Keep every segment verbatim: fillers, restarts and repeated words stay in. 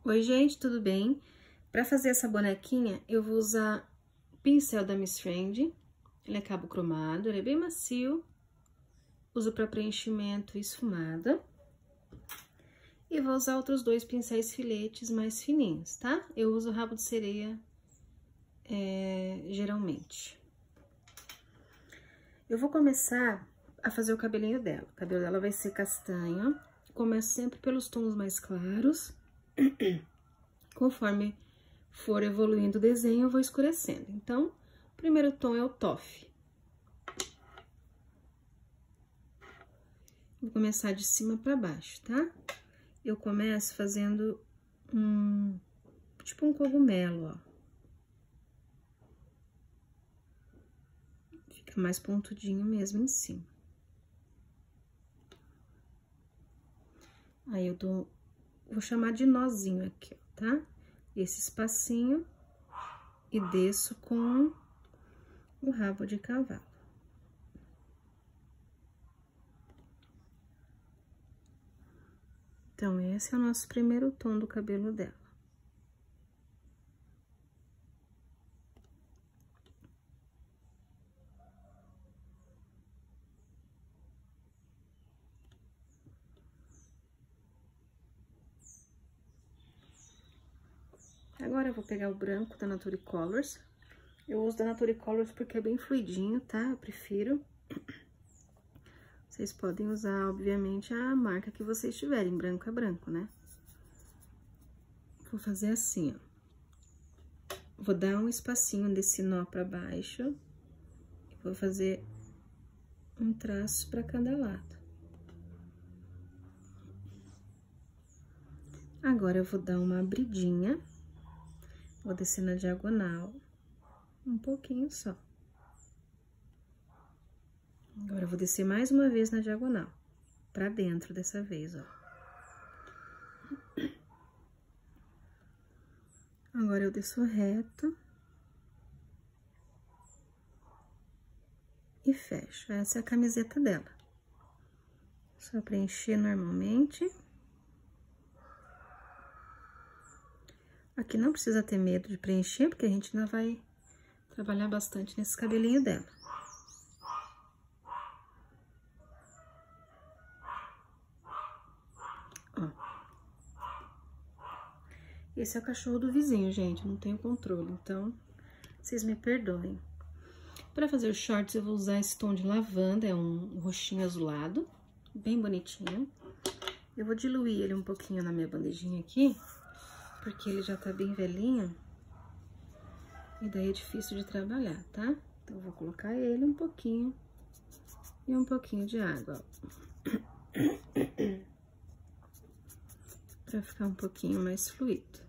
Oi, gente, tudo bem? Para fazer essa bonequinha, eu vou usar o pincel da Miss Friend. Ele é cabo cromado, ele é bem macio. Uso para preenchimento esfumado. E vou usar outros dois pincéis filetes mais fininhos, tá? Eu uso rabo de sereia, é, geralmente. Eu vou começar a fazer o cabelinho dela. O cabelo dela vai ser castanho. Começo sempre pelos tons mais claros. Conforme for evoluindo o desenho, eu vou escurecendo. Então, o primeiro tom é o Toffee. Vou começar de cima pra baixo, tá? Eu começo fazendo um, tipo um cogumelo, ó. Fica mais pontudinho mesmo em cima. Aí, eu dou, vou chamar de nozinho aqui, ó, tá? Esse espacinho e desço com o rabo de cavalo. Então, esse é o nosso primeiro tom do cabelo dela. Agora, eu vou pegar o branco da Nature Colors. Eu uso da Nature Colors porque é bem fluidinho, tá? Eu prefiro. Vocês podem usar, obviamente, a marca que vocês tiverem. Branco é branco, né? Vou fazer assim, ó. Vou dar um espacinho desse nó pra baixo. Vou fazer um traço pra cada lado. Agora, eu vou dar uma abridinha. Vou descer na diagonal, um pouquinho só. Agora, eu vou descer mais uma vez na diagonal, pra dentro dessa vez, ó. Agora, eu desço reto. E fecho. Essa é a camiseta dela. Só preencher normalmente. Aqui não precisa ter medo de preencher, porque a gente ainda vai trabalhar bastante nesse cabelinho dela. Ó. Esse é o cachorro do vizinho, gente, não tenho controle, então vocês me perdoem. Para fazer os shorts, eu vou usar esse tom de lavanda, é um roxinho azulado, bem bonitinho. Eu vou diluir ele um pouquinho na minha bandejinha aqui, porque ele já tá bem velhinho, e daí é difícil de trabalhar, tá? Então, eu vou colocar ele um pouquinho e um pouquinho de água, ó. Pra ficar um pouquinho mais fluido.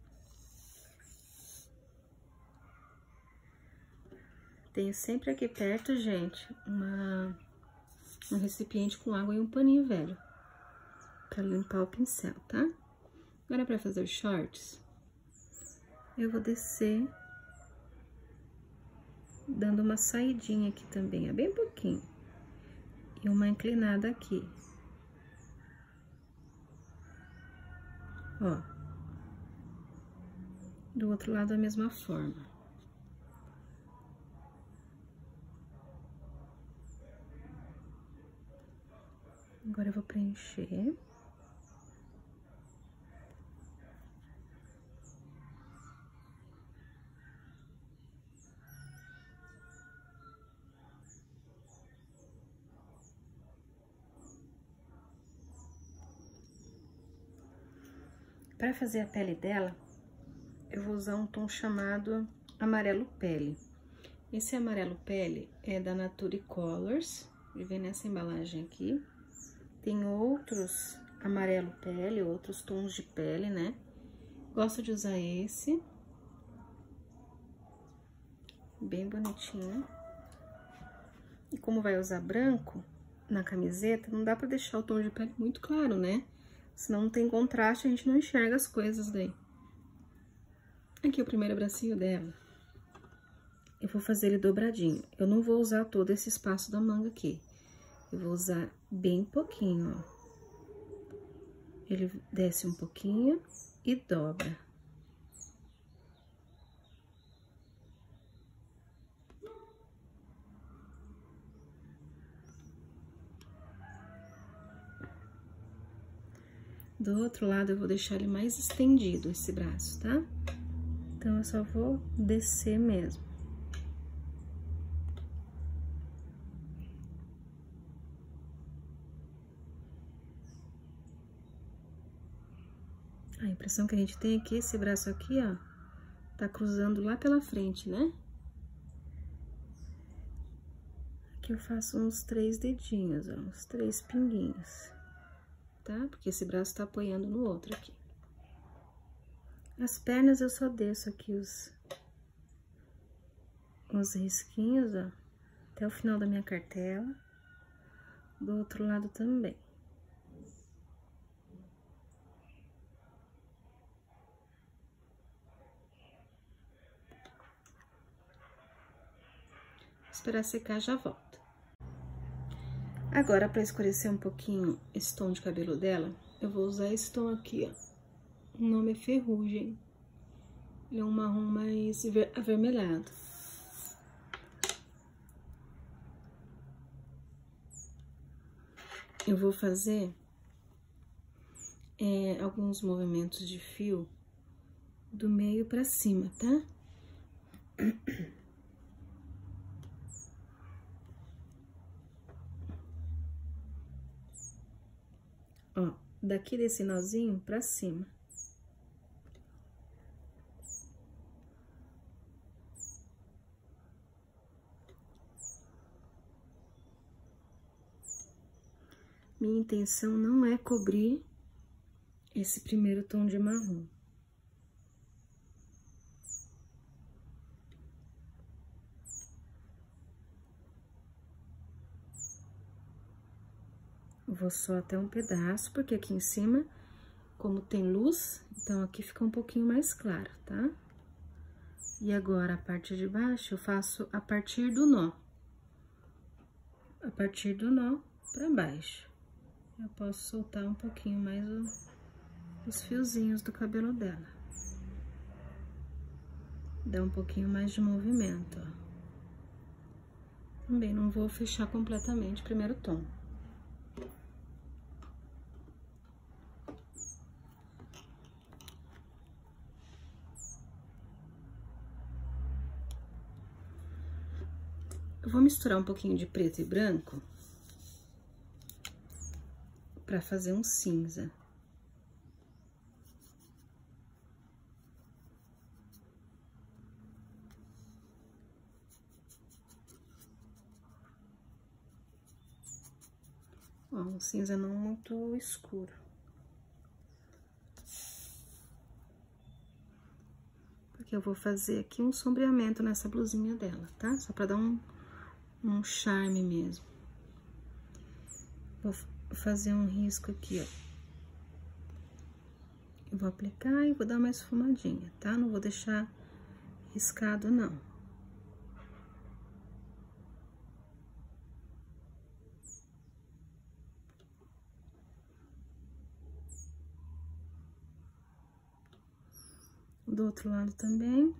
Tenho sempre aqui perto, gente, uma, um recipiente com água e um paninho velho, pra limpar o pincel, tá? Agora, pra fazer os shorts, eu vou descer dando uma saidinha aqui também, é bem pouquinho. E uma inclinada aqui. Ó. Do outro lado, da mesma forma. Agora, eu vou preencher. Para fazer a pele dela, eu vou usar um tom chamado amarelo pele. Esse amarelo pele é da Nature Colors, ele vem nessa embalagem aqui. Tem outros amarelo pele, outros tons de pele, né? Gosto de usar esse. Bem bonitinho. E como vai usar branco na camiseta, não dá pra deixar o tom de pele muito claro, né? Senão não tem contraste, a gente não enxerga as coisas daí. Aqui o primeiro bracinho dela. Eu vou fazer ele dobradinho. Eu não vou usar todo esse espaço da manga aqui. Eu vou usar bem pouquinho, ó. Ele desce um pouquinho e dobra. Do outro lado, eu vou deixar ele mais estendido, esse braço, tá? Então, eu só vou descer mesmo. A impressão que a gente tem é que esse braço aqui, ó, tá cruzando lá pela frente, né? Aqui eu faço uns três dedinhos, ó, uns três pinguinhos, tá? Porque esse braço tá apoiando no outro aqui. As pernas eu só desço aqui os, os risquinhos, ó, até o final da minha cartela. Do outro lado também. Esperar secar, já volto. Agora, para escurecer um pouquinho esse tom de cabelo dela, eu vou usar esse tom aqui, ó. O nome é Ferrugem. Ele é um marrom mais avermelhado. Eu vou fazer é, alguns movimentos de fio do meio pra cima, tá? Ó, daqui desse nozinho pra cima. Minha intenção não é cobrir esse primeiro tom de marrom. Vou só até um pedaço, porque aqui em cima, como tem luz, então aqui fica um pouquinho mais claro, tá? E agora, a parte de baixo, eu faço a partir do nó. A partir do nó pra baixo. Eu posso soltar um pouquinho mais o, os fiozinhos do cabelo dela. Dá um pouquinho mais de movimento, ó. Também não vou fechar completamente o primeiro tom. Eu vou misturar um pouquinho de preto e branco pra fazer um cinza. Ó, um cinza não muito escuro. Porque eu vou fazer aqui um sombreamento nessa blusinha dela, tá? Só pra dar um, um charme mesmo. Vou fazer um risco aqui, ó. Eu vou aplicar e vou dar uma esfumadinha, tá? Não vou deixar riscado, não. Do outro lado também.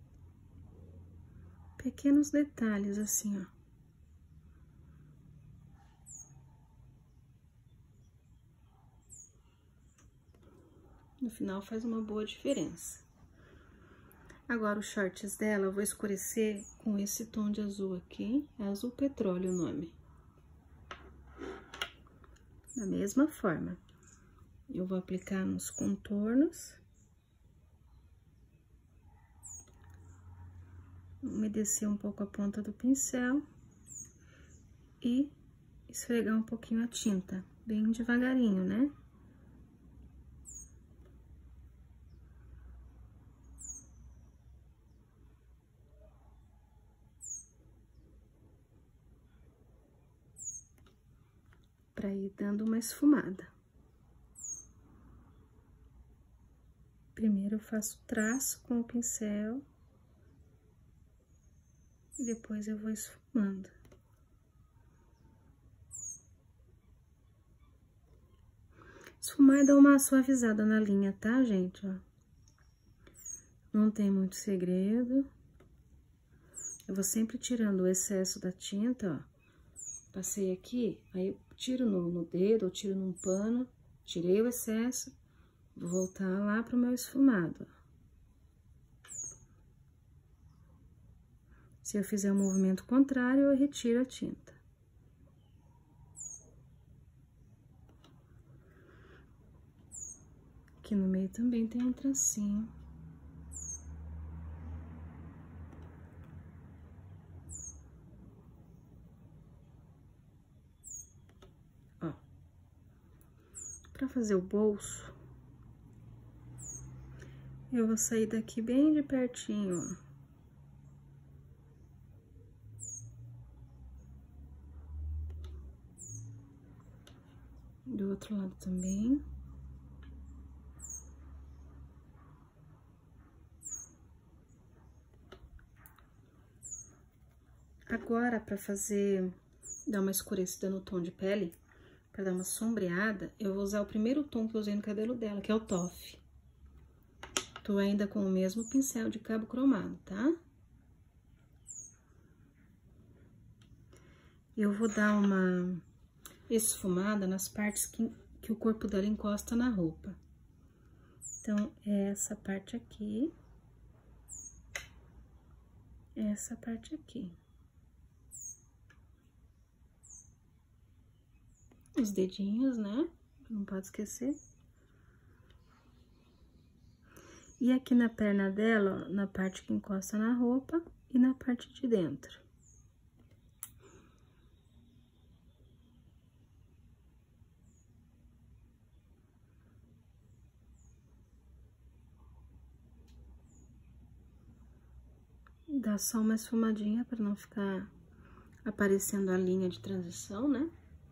Pequenos detalhes, assim, ó. No final faz uma boa diferença. Agora, os shorts dela, eu vou escurecer com esse tom de azul aqui. É azul petróleo o nome. Da mesma forma. Eu vou aplicar nos contornos. Umedecer um pouco a ponta do pincel. E esfregar um pouquinho a tinta. Bem devagarinho, né? Pra ir dando uma esfumada. Primeiro eu faço traço com o pincel. E depois eu vou esfumando. Esfumar e dar uma suavizada na linha, tá, gente? Ó. Não tem muito segredo. Eu vou sempre tirando o excesso da tinta, ó. Passei aqui, aí eu tiro no, no dedo, ou tiro num pano, tirei o excesso, vou voltar lá pro meu esfumado, ó. Se eu fizer o um movimento contrário, eu retiro a tinta. Aqui no meio também tem um tracinho. Ó. Pra fazer o bolso, eu vou sair daqui bem de pertinho, ó. Do outro lado também. Agora, pra fazer, dar uma escurecida no tom de pele, pra dar uma sombreada, eu vou usar o primeiro tom que eu usei no cabelo dela, que é o Toffee. Tô ainda com o mesmo pincel de cabo cromado, tá? Eu vou dar uma esfumada nas partes que, que o corpo dela encosta na roupa. Então, é essa parte aqui. Essa parte aqui. Os dedinhos, né? Não pode esquecer. E aqui na perna dela, ó, na parte que encosta na roupa e na parte de dentro. Dá só uma esfumadinha para não ficar aparecendo a linha de transição, né?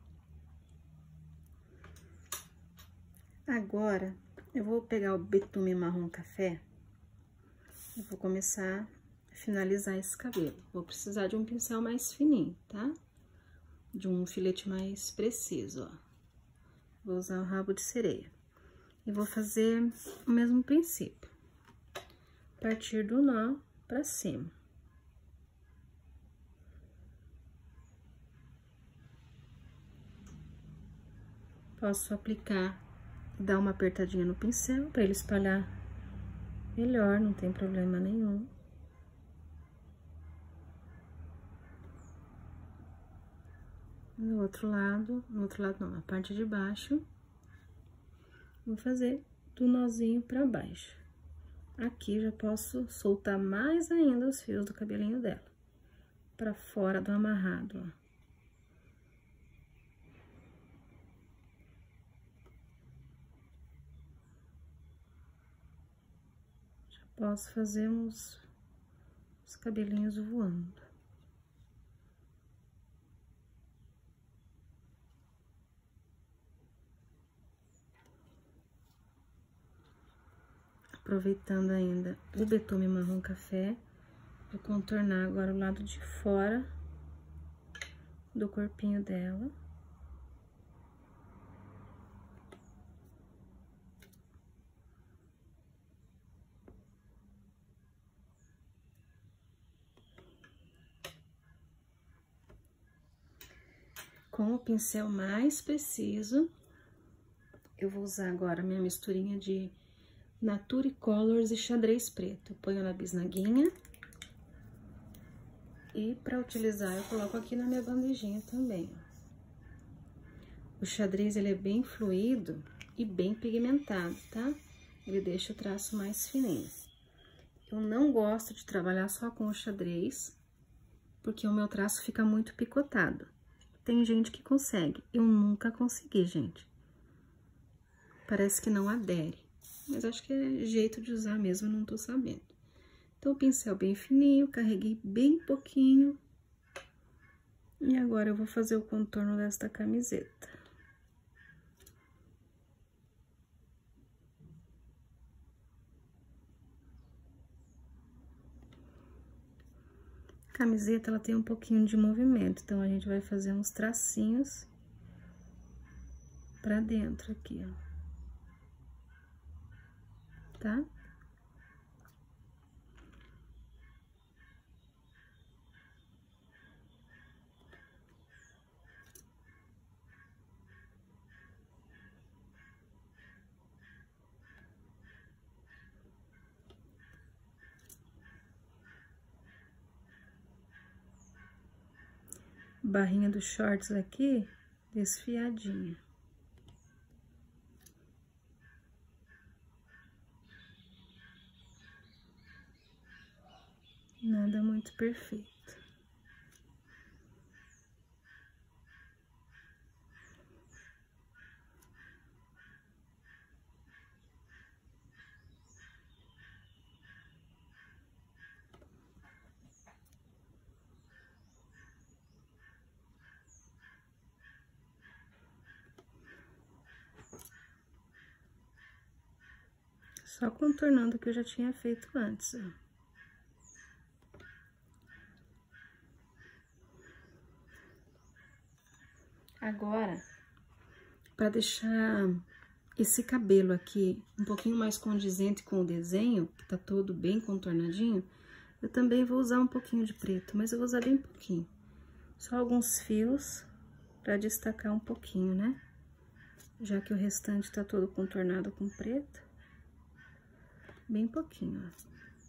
Agora, eu vou pegar o betume marrom café e vou começar a finalizar esse cabelo. Vou precisar de um pincel mais fininho, tá? De um filete mais preciso, ó. Vou usar o rabo de sereia. E vou fazer o mesmo princípio. Partir do nó pra cima. Posso aplicar e dar uma apertadinha no pincel para ele espalhar melhor, não tem problema nenhum. No outro lado, no outro lado não, na parte de baixo, vou fazer do nozinho pra baixo. Aqui já posso soltar mais ainda os fios do cabelinho dela, pra fora do amarrado, ó. Posso fazer uns, uns cabelinhos voando. Aproveitando ainda o betume marrom café, vou contornar agora o lado de fora do corpinho dela. Com o pincel mais preciso, eu vou usar agora minha misturinha de Nature Colors e xadrez preto. Eu ponho na bisnaguinha. E pra utilizar, eu coloco aqui na minha bandejinha também. O xadrez, ele é bem fluido e bem pigmentado, tá? Ele deixa o traço mais fininho. Eu não gosto de trabalhar só com o xadrez, porque o meu traço fica muito picotado. Tem gente que consegue, eu nunca consegui, gente. Parece que não adere, mas acho que é jeito de usar mesmo, eu não tô sabendo. Então, o pincel bem fininho, carreguei bem pouquinho. E agora eu vou fazer o contorno desta camiseta. A camiseta, ela tem um pouquinho de movimento, então a gente vai fazer uns tracinhos pra dentro aqui, ó. tá? Barrinha dos shorts aqui, desfiadinha. Nada muito perfeito. Só contornando o que eu já tinha feito antes, ó. Agora, para deixar esse cabelo aqui um pouquinho mais condizente com o desenho, que tá todo bem contornadinho, eu também vou usar um pouquinho de preto, mas eu vou usar bem pouquinho. Só alguns fios para destacar um pouquinho, né? Já que o restante tá todo contornado com preto. Bem pouquinho, ó.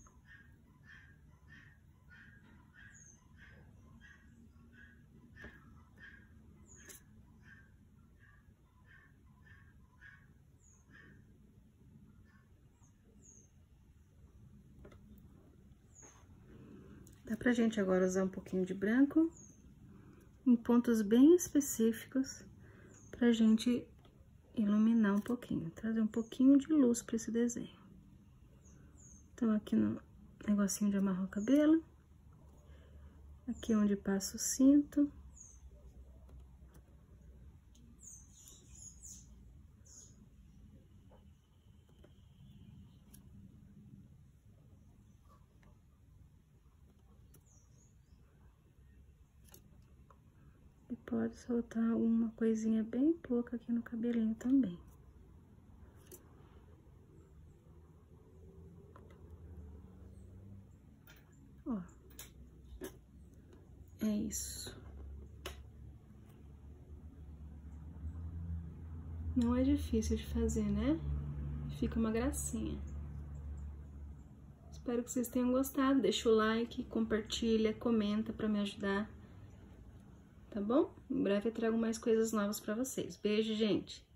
Dá pra gente agora usar um pouquinho de branco em pontos bem específicos pra gente iluminar um pouquinho, trazer um pouquinho de luz pra esse desenho. Então, aqui no negocinho de amarrar o cabelo, aqui onde passa o cinto. E pode soltar uma coisinha bem pouca aqui no cabelinho também. Ó. É isso. Não é difícil de fazer, né? Fica uma gracinha. Espero que vocês tenham gostado. Deixa o like, compartilha, comenta pra me ajudar. Tá bom? Em breve eu trago mais coisas novas pra vocês. Beijo, gente!